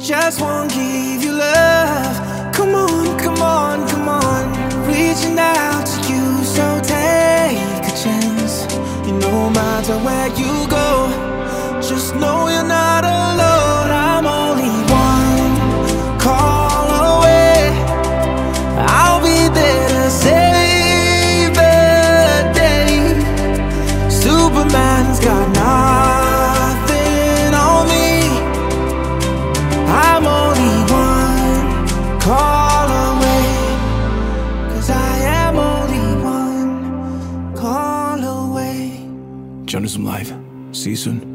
just won't give you love. Come on, come on, come on, reaching out to you, so take a chance. No matter where you go, just know you're not alone. I'm only one call away. I'll be there to save the day. Superman's got nothing on me. I'm only one call away, 'cause I am only one call away. Journalism Live. See you soon.